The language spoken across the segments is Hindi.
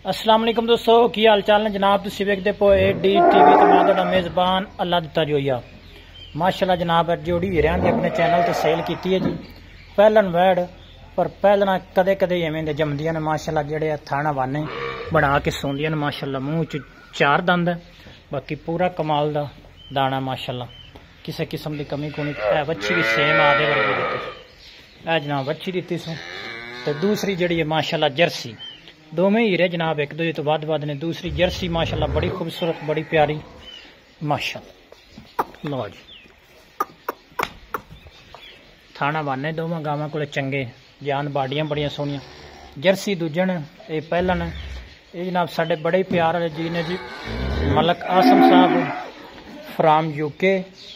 अस्सलाम वालेकुम दोस्तों, की हाल चाल ने जनाब। तुम वेखते पो AD TV तो मैं तुहाडा मेज़बान अल्लाह दिता जोईया। माशाल्लाह जनाब जोड़ी हीरियां दी अपने चैनल ते सेल कीती है जी। पहलन वैड पर पहलना कदे कदे एवें दे जमदियां ने माशाल्लाह, जेड़े थाना वाने बना के सोंदियां ने माशाल्लाह। मूँह च 4 दंद है, बाकी पूरा कमाल दा दाना माशाल्लाह, किसी किस्म की कमी कोनी है। बच्ची भी सेम आदे वर्गी दी है जनाब, बच्ची दी सू। तो दूसरी जड़ी है माशाल्लाह जर्सी, दोवें हीरे जनाब एक दूजे तो वध ने। दूसरी जर्सी माशाल्लाह बड़ी खूबसूरत बड़ी प्यारी माशाल्लाह। लो जी थाना वाने दोवें गावां कोले चंगे जान बाड़ियां बड़ियां सोहनियां। जर्सी दूजन ये पहलन ये जनाब साडे बड़े ही प्यार वाले जी ने जी, मलक आसम साहब फ्राम UK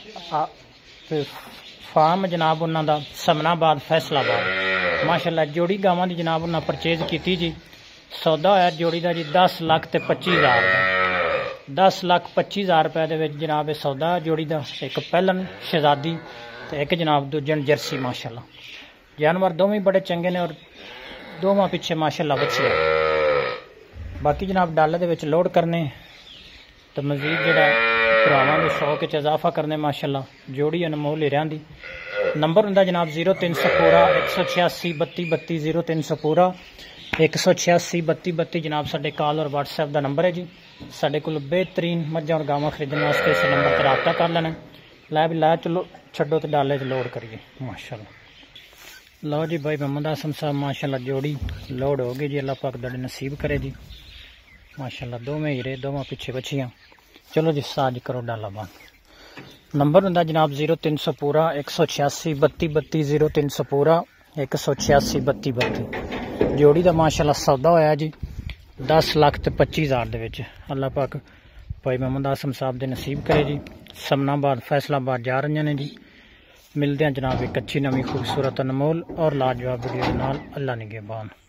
फार्म जनाब उन्हों का समनाबाद फैसलाबाद। माशाल्लाह जोड़ी गावां दी जनाब उन्होंने परचेज की जी। सौदा होया जोड़ी का जी 10,25,000 का। 10,25,000 रुपए जनाब सौदा जोड़ी का। एक पहलन शहजादी तो एक जनाब दूजन जर्सी माशाल्लाह। जानवर दोवें बड़े चंगे ने और दोवां पिछे माशाल्लाह बच्चियां। बाकी जनाब डाले दे विच लोड करने तो मजीद जड़ा भरावां दे शौक च इजाफा करने माशाल्लाह। जोड़ी अनमोल हीरियां दी। नंबर हुंदा जनाब 0300 186 32 32 0300 186 32 32 जनाब साडे कॉल और WhatsApp का नंबर है जी। साडे कोल बेहतरीन मज्जां और गावां खरीदने वास्ते इस नंबर पर रब्ता कर लेना। लै भी लै चलो छड्डो तो डाले च लोड करिए माशाल्लाह। लो जी भाई मोहम्मद आसम साहब माशाल्लाह जोड़ी लोड हो गई जी। अल्लाह पाक दड़े नसीब करे जी माशाल्लाह। दोवें हीरे दोवें पिछे बच्चियां। चलो जी साज करो डाला बंद। नंबर हुंदा जनाब 0300 186 32 32 0300 186 32 32। जोड़ी का माशाल्लाह सौदा होया जी 10,25,000 दे विच। अल्लाह पाक भाई मोहम्मद आसम साहब दे नसीब करे जी। समनाबाद फैसलाबाद जा रही ने जी। मिलते हैं जनाब एक अच्छी नवी खूबसूरत अनमोल और लाजवाब वीडियो नाल। अल्लाह निगहबान।